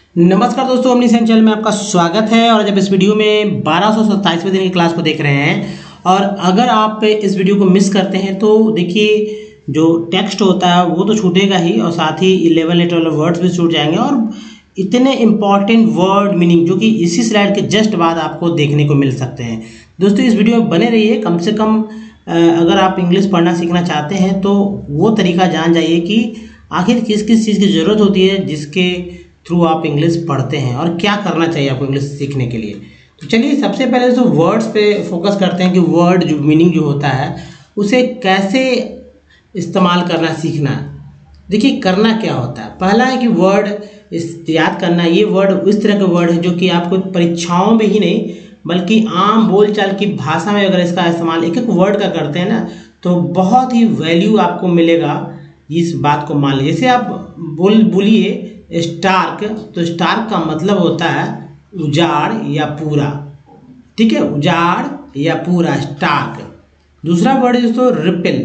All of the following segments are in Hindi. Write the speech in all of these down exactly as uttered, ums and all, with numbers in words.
नमस्कार दोस्तों, अपनी चैनल में आपका स्वागत है। और जब इस वीडियो में बारह सौ सत्ताईसवें दिन की क्लास को देख रहे हैं और अगर आप इस वीडियो को मिस करते हैं तो देखिए जो टेक्स्ट होता है वो तो छूटेगा ही और साथ ही इलेवन लेटर वाले वर्ड्स भी छूट जाएंगे और इतने इंपॉर्टेंट वर्ड मीनिंग जो कि इसी स्लाइड के जस्ट बाद आपको देखने को मिल सकते हैं। दोस्तों इस वीडियो में बने रहिए। कम से कम अगर आप इंग्लिश पढ़ना सीखना चाहते हैं तो वो तरीका जान जाइए कि आखिर किस किस चीज़ की ज़रूरत होती है जिसके थ्रू आप इंग्लिश पढ़ते हैं और क्या करना चाहिए आपको इंग्लिश सीखने के लिए। तो चलिए सबसे पहले तो वर्ड्स पे फोकस करते हैं कि वर्ड जो मीनिंग जो होता है उसे कैसे इस्तेमाल करना सीखना है। देखिए करना क्या होता है, पहला है कि वर्ड इस याद करना। ये वर्ड इस तरह के वर्ड है जो कि आपको परीक्षाओं में ही नहीं बल्कि आम बोलचाल की भाषा में अगर इसका इस्तेमाल एक एक वर्ड का करते हैं ना तो बहुत ही वैल्यू आपको मिलेगा। इस बात को मान लीजिए, जैसे आप बोल बोलिए स्टार्क, तो स्टार्क का मतलब होता है उजाड़ या पूरा। ठीक है, उजाड़ या पूरा, स्टार्क। दूसरा वर्ड है दोस्तों रिपिल।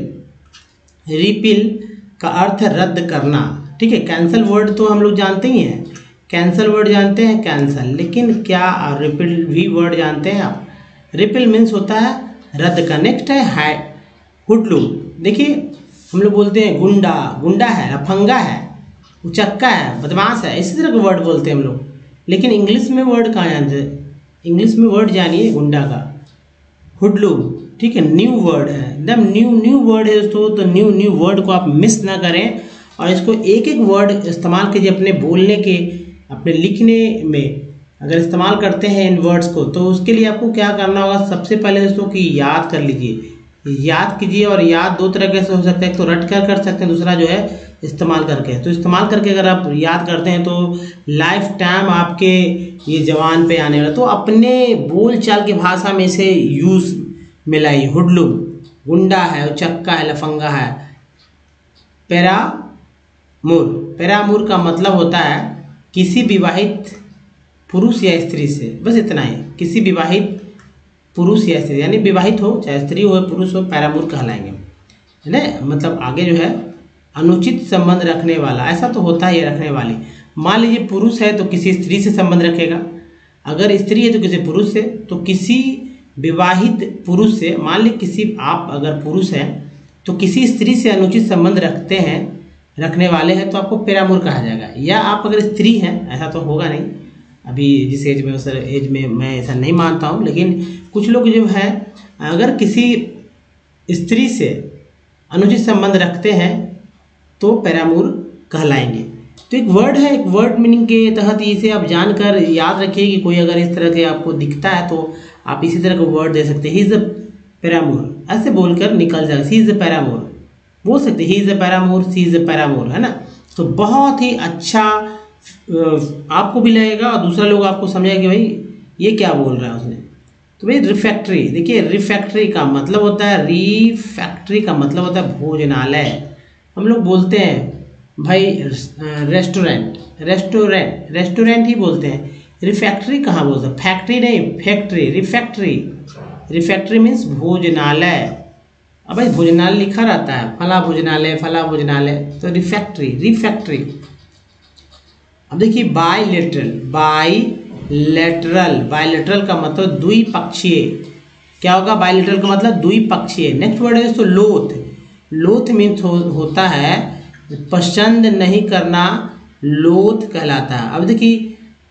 रिपिल का अर्थ है रद्द करना। ठीक है, कैंसल वर्ड तो हम लोग जानते ही हैं, कैंसल वर्ड जानते हैं कैंसल, लेकिन क्या रिपिल भी वर्ड जानते हैं आप? रिपिल मीन्स होता है रद्द का। नेक्स्ट है हाई हुडलूम। देखिए हम लोग बोलते हैं गुंडा, गुंडा है, लफंगा है, उचक्का है, बदमाश है, इसी तरह के वर्ड बोलते हैं हम लोग। लेकिन इंग्लिश में वर्ड कहाँ जानते हैं? इंग्लिश में वर्ड जानिए गुंडा का, हुडलूम। ठीक है, न्यू वर्ड है, एकदम न्यू न्यू वर्ड है दोस्तों। तो न्यू न्यू वर्ड को आप मिस ना करें और इसको एक एक वर्ड इस्तेमाल कीजिए अपने बोलने के, अपने लिखने में। अगर इस्तेमाल करते हैं इन वर्ड्स को तो उसके लिए आपको क्या करना होगा, सबसे पहले दोस्तों कि याद कर लीजिए, याद कीजिए। और याद दो तरह से हो सकता है, एक तो रट कर कर सकते हैं, दूसरा जो है इस्तेमाल करके। तो इस्तेमाल करके अगर आप याद करते हैं तो लाइफ टाइम आपके ये जवान पे आने वाला। तो अपने बोलचाल की भाषा में इसे यूज मिलाइए। हुडलूम गुंडा है, उचक्का है, लफंगा है। पैरामूर, पैरामूर का मतलब होता है किसी विवाहित पुरुष या स्त्री से, बस इतना ही। किसी विवाहित पुरुष या स्त्री, यानी विवाहित हो चाहे स्त्री हो पुरुष हो, पैरामूर कहलाएंगे, है ना। मतलब आगे जो है अनुचित संबंध रखने वाला, ऐसा तो होता है ये रखने वाली। मान लीजिए पुरुष है तो किसी स्त्री से संबंध रखेगा, अगर स्त्री है तो किसी पुरुष से, तो किसी विवाहित पुरुष से। मान लीजिए किसी आप अगर पुरुष हैं तो किसी स्त्री से अनुचित संबंध रखते हैं, रखने वाले हैं, तो आपको पैरामूर कहा जाएगा। या आप अगर स्त्री हैं, ऐसा तो होगा नहीं अभी जिस एज में उस एज में मैं ऐसा नहीं मानता हूँ, लेकिन कुछ लोग जो है अगर किसी स्त्री से अनुचित संबंध रखते हैं तो पैरामूर कहलाएंगे। तो एक वर्ड है, एक वर्ड मीनिंग के तहत इसे आप जानकर याद रखिए कि कोई अगर इस तरह के आपको दिखता है तो आप इसी तरह का वर्ड दे सकते हैं। ही इज़ अ पैरामूर, ऐसे बोलकर निकल जाए। सी इज़ अ पैरामूर बोल सकते, he is a पैरामूर, C is a पैरामूर, है ना। तो बहुत ही अच्छा आपको भी लगेगा और दूसरा लोग आपको समझेगा कि भाई ये क्या बोल रहा है उसने। तो भाई रिफैक्ट्री, देखिए रिफैक्ट्री का मतलब होता है, रिफैक्ट्री का मतलब होता है भोजनालय। हम लोग बोलते हैं भाई रेस्टोरेंट, रेस्टोरेंट रेस्टोरेंट ही बोलते हैं, रिफैक्ट्री कहाँ बोलते हैं? फैक्ट्री नहीं, फैक्ट्री, रिफैक्ट्री। रिफैक्ट्री मीन्स भोजनालय। अब भाई भोजनालय लिखा रहता है, फला भोजनालय, फला भोजनालय, तो रिफैक्ट्री, रिफैक्ट्री। अब देखिए बायलेटरल, बायलेटरल, बायलेटरल का मतलब द्विपक्षीय। क्या होगा बायलेटरल का मतलब? द्विपक्षीय। नेक्स्ट वर्ड है दोस्तों लोथ। लोथ मीन्स हो, होता है पसंद नहीं करना, लोथ कहलाता है। अब देखिए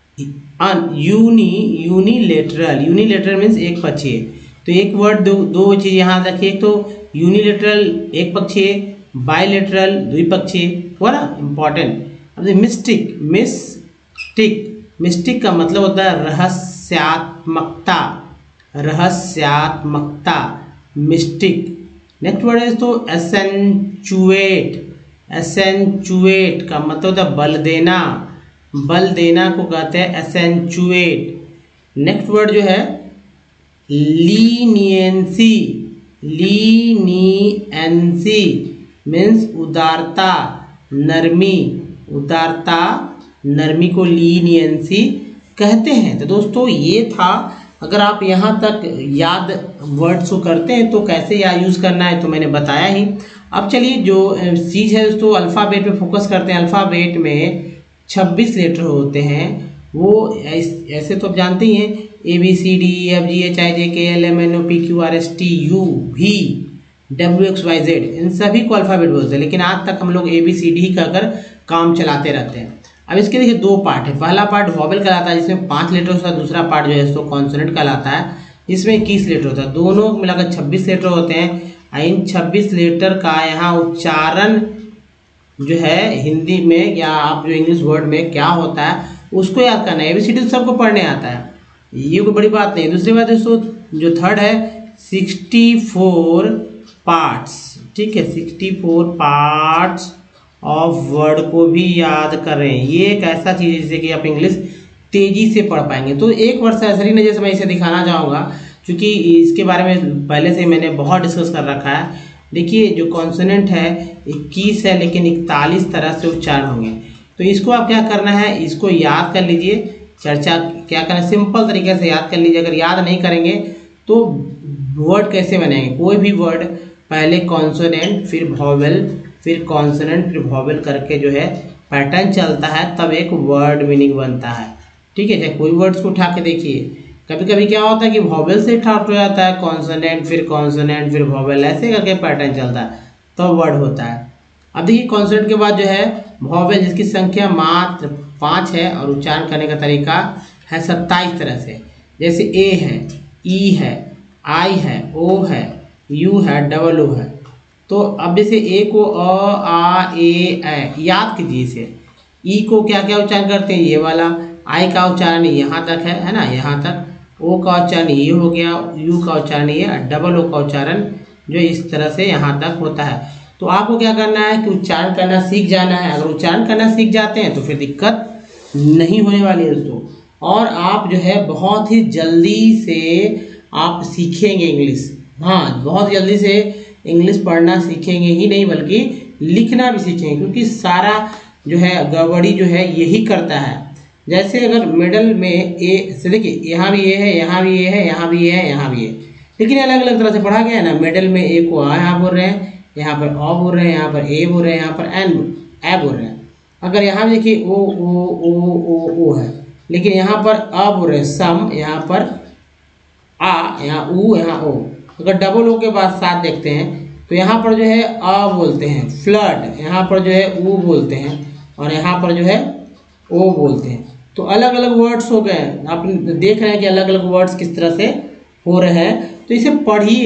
यूनी यूनिलेटरल, यूनिलेटरल मीन्स एक पक्षीय। तो एक वर्ड दो दो चीज यहाँ रखिए, एक तो यूनिलेटरल एक पक्षीय, बायलेटरल द्विपक्षीय, हुआ ना इंपॉर्टेंट। अब मिस्टिक, मिस्टिक, मिस्टिक का मतलब होता है रहस्यात्मकता, रहस्यात्मकता, मिस्टिक। नेक्स्ट वर्ड है तो एसेंचुएट। एसेंचुएट का मतलब होता है बल देना, बल देना को कहते हैं एसेंचुएट। नेक्स्ट वर्ड जो है लीनियंसी, लीनियंसी मीन्स उदारता, नरमी, उदारता, नरमी को लीनियंसी कहते हैं। तो दोस्तों ये था, अगर आप यहाँ तक याद वर्ड्स को करते हैं तो कैसे या यूज़ करना है तो मैंने बताया ही। अब चलिए जो चीज़ है दोस्तों अल्फ़ाबेट पे फोकस करते हैं। अल्फ़ाबेट में छब्बीस लेटर होते हैं वो ऐसे तो आप जानते ही हैं, A B C D E F G H I J K L M N O P Q R S T U V W X Y Z, इन सभी को अल्फ़ाबेट बोलते हैं। लेकिन आज तक हम लोग ए बी सी डी का कर काम चलाते रहते हैं। अब इसके देखिए दो पार्ट है। पहला पार्ट वॉवेल कहलाता है जिसमें पाँच लेटर होता है, दूसरा पार्ट जो है इसको कॉन्सोनेंट कहलाता है जिसमें इक्कीस लेटर होता है। दोनों मिलाकर छब्बीस लेटर होते हैं। इन छब्बीस लेटर का यहाँ उच्चारण जो है हिंदी में या आप जो इंग्लिश वर्ड में क्या होता है उसको याद करना है। एबीसीडी सबको पढ़ने आता है, ये कोई बड़ी बात नहीं। दूसरी बात दोस्तों जो थर्ड है सिक्सटी फोर पार्ट्स, ठीक है, sixty four parts of word को भी याद करें। ये एक ऐसा चीज़ है जिससे कि आप इंग्लिश तेजी से पढ़ पाएंगे। तो एक वर्ड ऐसा ही ना, जैसे मैं इसे दिखाना चाहूँगा क्योंकि इसके बारे में पहले से मैंने बहुत डिस्कस कर रखा है। देखिए जो कॉन्सोनेंट है इक्कीस है लेकिन इकतालीस तरह से उच्चारण होंगे। तो इसको आप क्या करना है, इसको याद कर लीजिए। चर्चा क्या करना, सिंपल तरीके से याद कर लीजिए। अगर याद नहीं करेंगे तो वर्ड कैसे बनेंगे, कोई भी वर्ड पहले कॉन्सोनेंट फिर वॉवेल फिर कॉन्सोनेंट फिर वॉवेल करके जो है पैटर्न चलता है, तब एक वर्ड मीनिंग बनता है। ठीक है, चाहे कोई वर्ड्स को उठा के देखिए, कभी कभी क्या होता है कि वॉवेल से स्टार्ट हो जाता है, कॉन्सोनेंट फिर कॉन्सोनेंट फिर वॉवेल, ऐसे करके पैटर्न चलता है तो वर्ड होता है। अब देखिए कॉन्सोनेंट के बाद जो है वॉवेल जिसकी संख्या मात्र पाँच है और उच्चारण करने का तरीका है सत्ताईस तरह से। जैसे ए है, ई है, आई है, ओ है, यू है, डबल ओ है। तो अब जैसे ए को अ आ ए ए याद कीजिए इसे। ई को क्या क्या उच्चारण करते हैं, ये वाला। आई का उच्चारण यहाँ तक है है ना, यहाँ तक। ओ का उच्चारण ये हो गया, यू का उच्चारण ये, डबल ओ का उच्चारण जो इस तरह से यहाँ तक होता है। तो आपको क्या करना है कि उच्चारण करना सीख जाना है। अगर उच्चारण करना सीख जाते हैं तो फिर दिक्कत नहीं होने वाली है दोस्तों, और आप जो है बहुत ही जल्दी से आप सीखेंगे इंग्लिश। हाँ, बहुत जल्दी से इंग्लिश पढ़ना सीखेंगे ही नहीं बल्कि लिखना भी सीखेंगे, क्योंकि सारा जो है गड़बड़ी जो है यही करता है। जैसे अगर मिडल में ए से देखिए, यहाँ भी ए है, यहाँ भी ए है, यहाँ भी ए है, यहाँ भी ए, लेकिन अलग अलग तरह से पढ़ा गया है ना। मिडल में ए को आ यहाँ बोल रहे हैं, यहाँ पर अ बोल रहे हैं, यहाँ पर ए बोल रहे हैं, यहाँ पर एन ए बोल रहे हैं। अगर यहाँ भी देखिए ओ ओ ओ ओ ओ है, लेकिन यहाँ पर अ बोल रहे हैं सम, यहाँ पर आ, यहाँ ऊ, यहाँ ओ। अगर डबल ओ के बाद साथ देखते हैं तो यहाँ पर जो है अ बोलते हैं, फ्लड, यहाँ पर जो है ऊ बोलते हैं, और यहाँ पर जो है ओ बोलते हैं। तो अलग अलग वर्ड्स हो गए। आप देख रहे हैं कि अलग अलग वर्ड्स किस तरह से हो रहे हैं। तो इसे पढ़िए,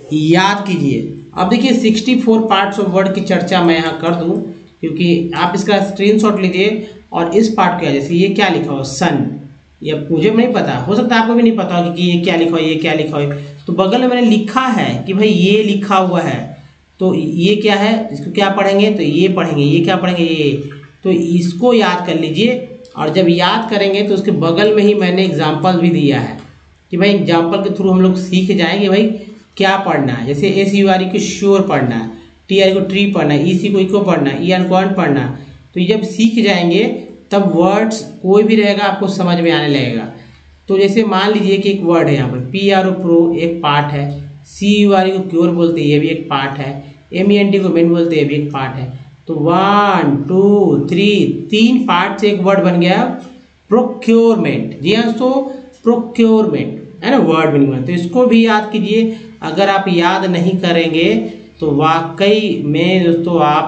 याद कीजिए। अब देखिए sixty four parts of word की चर्चा मैं यहाँ कर दूँ, क्योंकि आप इसका स्क्रीनशॉट लीजिए और इस पार्ट का, जैसे ये क्या लिखा हो सन, ये मुझे नहीं पता, हो सकता है आपको भी नहीं पता हो कि ये क्या लिखा हो, ये क्या लिखा हो। तो बगल में मैंने लिखा है कि भाई ये लिखा हुआ है, तो ये क्या है, इसको क्या पढ़ेंगे, तो ये पढ़ेंगे, ये क्या पढ़ेंगे, ये। तो इसको याद कर लीजिए, और जब याद करेंगे तो उसके बगल में ही मैंने एग्जाम्पल भी दिया है कि भाई एग्जाम्पल के थ्रू हम लोग सीख जाएंगे भाई क्या पढ़ना है। जैसे एस यू आर ई को श्योर पढ़ना है, टी आर को ट्री पढ़ना है, ई सी को इको पढ़ना है, ई एन को अन पढ़ना है। तो ये जब सीख जाएंगे तब वर्ड्स कोई भी रहेगा आपको समझ में आने लगेगा। तो जैसे मान लीजिए कि एक वर्ड है यहाँ पर पी आर ओ प्रो एक पार्ट है, सी यू आर ई को क्योर बोलते हैं ये भी एक पार्ट है, एम ई एन टी को मेन बोलते हैं ये भी एक पार्ट है। तो वन टू थ्री तीन पार्ट से एक वर्ड बन गया प्रोक्योरमेंट। जी हाँ, तो प्रोक्योरमेंट है ना वर्ड मीनिंग में। तो इसको भी याद कीजिए। अगर आप याद नहीं करेंगे तो वाकई में दोस्तों आप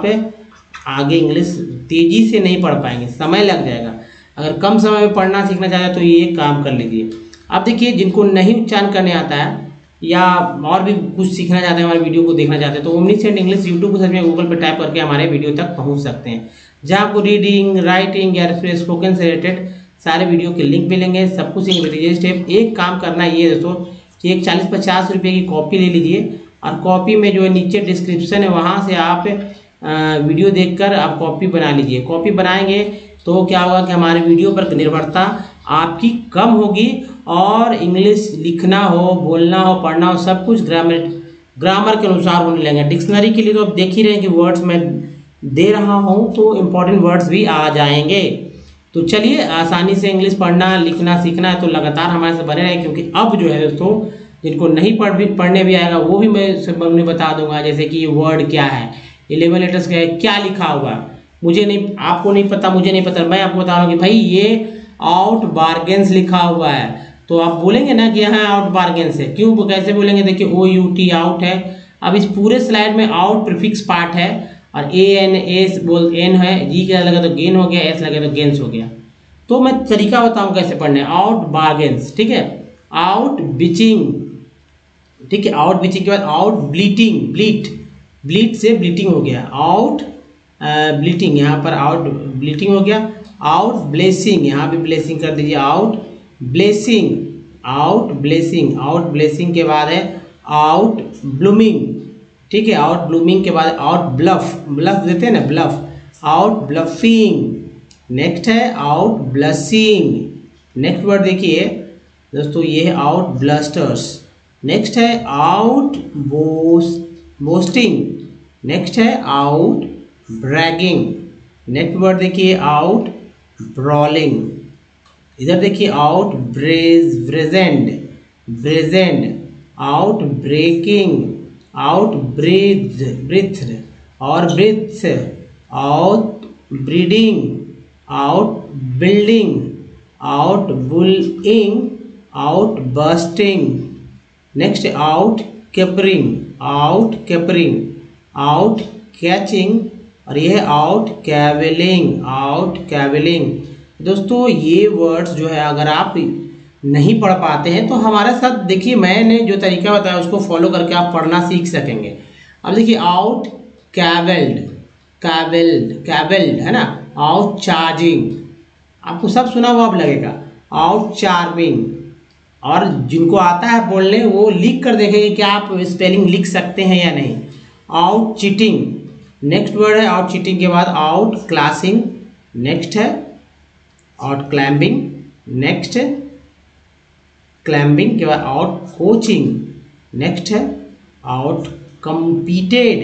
आगे इंग्लिश तेजी से नहीं पढ़ पाएंगे, समय लग जाएगा। अगर कम समय में पढ़ना सीखना चाहते हैं तो ये काम कर लीजिए। अब देखिए जिनको नहीं उच्चारण करने आता है या और भी कुछ सीखना चाहते हैं, हमारे वीडियो को देखना चाहते हैं, तो ओमनीसेंट इंग्लिश यूट्यूब को सर्च में गूगल पर टाइप करके हमारे वीडियो तक पहुंच सकते हैं, जहां आपको रीडिंग, राइटिंग या फिर स्पोकन से रिलेटेड सारे वीडियो के लिंक मिलेंगे। सब कुछ इंग्लिश स्टेप। एक काम करना ये दोस्तों कि एक चालीस पचास रुपये की कॉपी ले लीजिए, और कॉपी में जो है नीचे डिस्क्रिप्शन है वहाँ से आप आ, वीडियो देखकर आप कॉपी बना लीजिए। कॉपी बनाएंगे तो क्या होगा कि हमारे वीडियो पर निर्भरता आपकी कम होगी, और इंग्लिश लिखना हो, बोलना हो, पढ़ना हो, सब कुछ ग्रामर ग्रामर के अनुसार होने लगेगा। डिक्शनरी के लिए तो आप देख ही रहे हैं कि वर्ड्स मैं दे रहा हूँ तो इम्पोर्टेंट वर्ड्स भी आ जाएंगे। तो चलिए आसानी से इंग्लिश पढ़ना लिखना सीखना है तो लगातार हमारे से बने रहे, क्योंकि अब जो है दोस्तों जिनको नहीं पढ़ भी पढ़ने भी आएगा वो भी मैं मैं बता दूंगा। जैसे कि ये वर्ड क्या है, इलेवन लेटर्स क्या है, क्या लिखा हुआ, मुझे नहीं, आपको नहीं पता, मुझे नहीं पता, मैं आपको बता रहा हूँ कि भाई ये आउट बार्गेन्स लिखा हुआ है, तो आप बोलेंगे ना कि यहाँ आउट बार्गेन्स है। क्यों, कैसे बोलेंगे, देखिए ओ यू टी आउट है। अब इस पूरे स्लाइड में आउट प्रीफिक्स पार्ट है और ए एन एस बोल एन है, जी क्या लगा तो गेन हो गया, एस लगे तो गेंस हो गया। तो मैं तरीका बताऊँ कैसे पढ़ना है। आउट बार्गेन्स, ठीक है, आउट बिचिंग, ठीक है, आउट बिचिंग के बाद आउट ब्लीटिंग, ब्लीट, ब्लीट से ब्लीटिंग हो गया, आउट ब्लीटिंग, यहाँ पर आउट ब्लीटिंग हो गया। आउट ब्लेसिंग, यहाँ भी ब्लेसिंग कर दीजिए, out blessing, out blessing, out blessing के बाद है आउट ब्लूमिंग, ठीक है, आउट ब्लूमिंग के बाद आउट ब्लफ, ब्लफ देते हैं ना, ब्लफ, आउट ब्लफिंग। नेक्स्ट है आउट ब्लशिंग। नेक्स्ट वर्ड देखिए दोस्तों, ये है आउट ब्लस्टर्स। नेक्स्ट है आउट बोस्टिंग। नेक्स्ट है आउट ब्रैगिंग। नेक्स्ट वर्ड देखिए आउट ब्रॉलिंग। इधर देखिए out braze brazened, brazened, out breaking, out breath, breath और breaths, out breeding, out building, out bulling, out busting. Next out capering, out capering, out catching और ये है आउट कैवलिंग, आउट कैवलिंग। दोस्तों ये वर्ड्स जो है अगर आप नहीं पढ़ पाते हैं तो हमारे साथ देखिए, मैंने जो तरीका बताया उसको फॉलो करके आप पढ़ना सीख सकेंगे। अब देखिए आउट कैवल्ड, कैवल्ड, कैवल्ड है ना, आउट चार्जिंग, आपको सब सुना हुआ अब लगेगा, आउट चार्मिंग। और जिनको आता है बोलने वो लिख कर देखेंगे कि आप स्पेलिंग लिख सकते हैं या नहीं। आउट चीटिंग, नेक्स्ट वर्ड है आउट चीटिंग के बाद आउट क्लासिंग। नेक्स्ट है आउट क्लाइंबिंग। नेक्स्ट क्लाइंबिंग के बाद आउट कोचिंग। नेक्स्ट है आउट कम्पीटेड,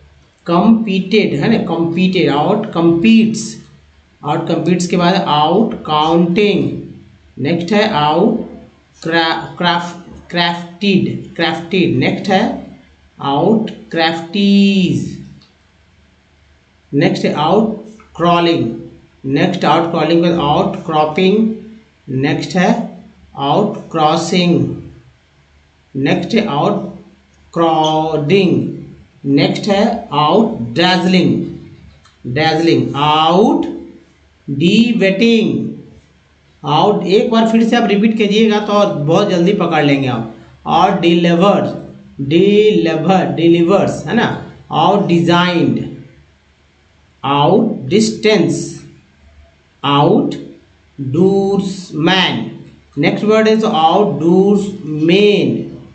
कम्पीटेड है ना, competed, out competes, out competes के बाद आउट काउंटिंग। नेक्स्ट है out craft crafted, crafted. Next है आउट क्राफ्टीज। नेक्स्ट है out crawling. Next out crawling के बाद आउट क्रॉपिंग। नेक्स्ट है आउट क्रॉसिंग। नेक्स्ट है आउट क्राउडिंग। नेक्स्ट है out dazzling, dazzling, out deviating, out, एक बार फिर से आप रिपीट कीजिएगा तो बहुत जल्दी पकड़ लेंगे आप। और डिलीवर, डिलीवर, डिलीवर्स है ना, out designed, out distance, out doorsman. Next word is out doorsman,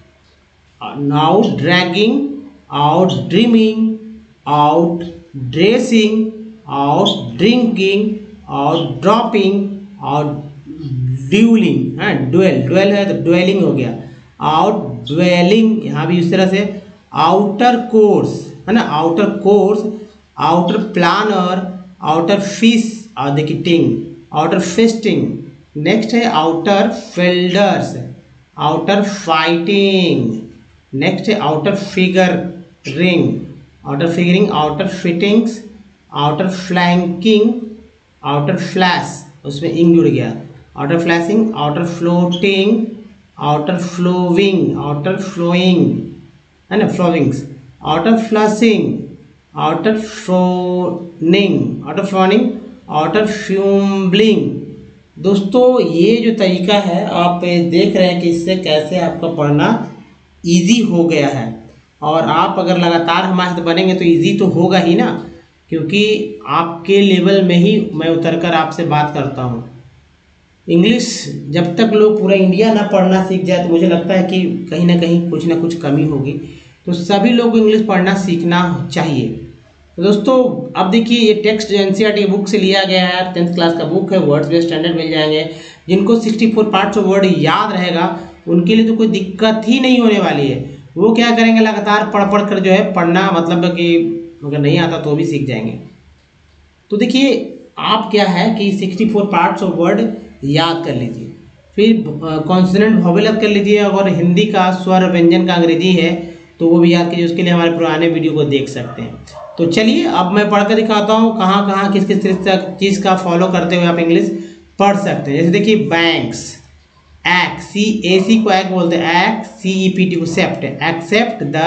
out dragging, out dreaming, out dressing, out drinking, out dropping, out dueling है, ड्वेल, ड्वेल है तो ड्वेलिंग हो गया, आउट ड्वेलिंग, यहाँ भी इस तरह से। आउटर कोर्स है ना, outer course, outer planner, outer fish और देखिए टिंग, आउटर फिस्टिंग। नेक्स्ट है outer fielders, outer fighting. Next है outer figure ring, outer figuring, outer fittings, outer flanking, outer flash, उसमें इंग जुड़ गया, outer flashing, outer floating, outer flowing, outer flowing है ना, flowings, outer flushing, outer flowning, outer flowning, outer fumbling. दोस्तों ये जो तरीका है आप देख रहे हैं कि इससे कैसे आपका पढ़ना इजी हो गया है। और आप अगर लगातार हमारे साथ बनेंगे तो इजी तो होगा ही ना, क्योंकि आपके लेवल में ही मैं उतर कर आपसे बात करता हूँ। इंग्लिश जब तक लोग पूरा इंडिया ना पढ़ना सीख जाए तो मुझे लगता है कि कहीं ना कहीं कुछ ना कुछ कमी होगी। तो सभी लोग को इंग्लिश पढ़ना सीखना चाहिए। तो दोस्तों अब देखिए ये टेक्स्ट जो एनसीईआरटी बुक से लिया गया है, टेंथ क्लास का बुक है, वर्ड्स बेस्ड स्टैंडर्ड मिल जाएंगे। जिनको sixty four parts of word याद रहेगा उनके लिए तो कोई दिक्कत ही नहीं होने वाली है। वो क्या करेंगे, लगातार पढ़ पढ़ कर जो है पढ़ना, मतलब कि अगर नहीं आता तो भी सीख जाएंगे। तो देखिए आप क्या है कि sixty four parts of word याद कर लीजिए, फिर कॉन्सोनेंट वोवेल याद कर लीजिए। अगर हिंदी का स्वर व्यंजन का अंग्रेजी है तो वो भी याद कीजिए, उसके लिए हमारे पुराने वीडियो को देख सकते हैं। तो चलिए अब मैं पढ़ कर दिखाता हूँ कहाँ कहाँ किस किस चीज़ का फॉलो करते हुए आप इंग्लिश पढ़ सकते हैं। जैसे देखिए बैंक्स, एक्ट, सी ए सी को एक्ट बोलते हैं, act, C E P T को सेप्ट, एक्सेप्ट द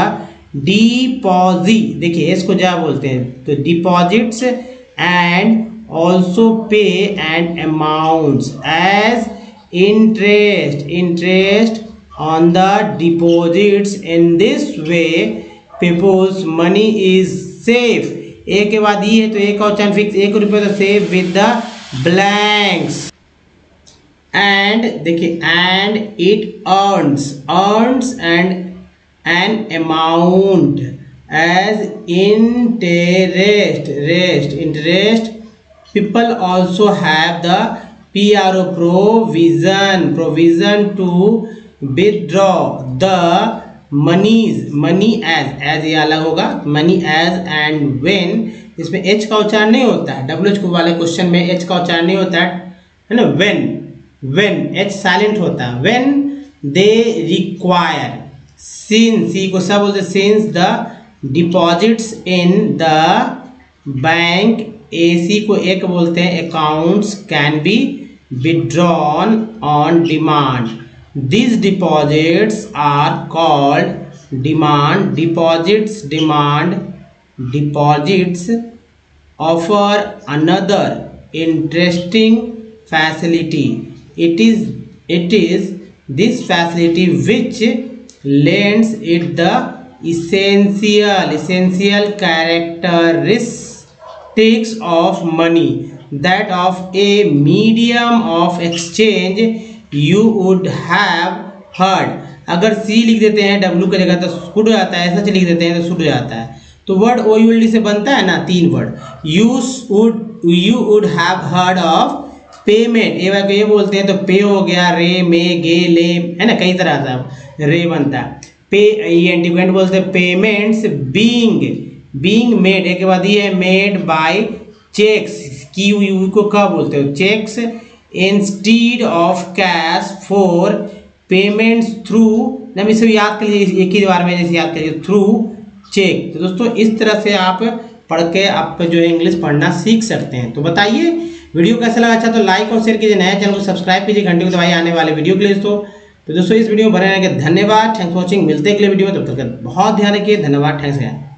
डिपॉजिट, देखिए इसको क्या बोलते हैं, तो deposits and also pay and amounts as interest, interest on the deposits. In this way people's money is safe. A के बाद ई है तो एक और चांद फिक्स, एक रुपये तो safe with the blanks. And देखिए and it earns, earns and an amount as interest, rest, interest. People also have the P R O, provision, provision to withdraw the moneys, money as, as ये अलग होगा, मनी एज एंड व्हेन, इसमें एच का उच्चारण नहीं होता है, डब्ल्यू एच वाले क्वेश्चन में एच का उच्चारण नहीं होता है, है ना, व्हेन, व्हेन एच साइलेंट होता है, when they require, since, C को सब बोलते, since the deposits in the bank, A C को एक बोलते हैं, accounts can be withdrawn on demand. These deposits are called demand deposits. Demand deposits offer another interesting facility. It is it is this facility which lends it the essential essential characteristics of money, that of a medium of exchange you would have heard। अगर सी लिख देते हैं डब्ल्यू की जगह तो शुड हो जाता है, ऐसा लिख देते हैं तो शुड हो जाता है। तो word O U L D से बनता है ना तीन वर्ड, you would, you would have heard of payment, A वाले को ये बोलते हैं तो पे हो गया, रे, मे, गे, ले, है ना, कई तरह से रे बनता है। पे ये एंटीग्वेंट बोलते हैं, पेमेंट्स बीइंग, बीइंग मेड, एक के बाद ये made by cheques, Q U को क्या बोलते हो, cheques, instead of cash for payments through, हम इसे याद कर लीजिए एक ही बार में, जैसे याद करिए थ्रू चेक। तो दोस्तों इस तरह से आप पढ़ के आप जो है इंग्लिश पढ़ना सीख सकते हैं। तो बताइए वीडियो कैसा लगा, अच्छा तो लाइक और शेयर कीजिए, नया चैनल को सब्सक्राइब कीजिए, घंटे को दबाइए आने वाले वीडियो के लिए। दोस्तों तो दोस्तों इस वीडियो में बने रहने के धन्यवाद, थैंक्स फॉर वॉचिंग, मिलते हैं अगले वीडियो में, तब तक बहुत ध्यान रखिए, धन्यवाद, थैंक्स।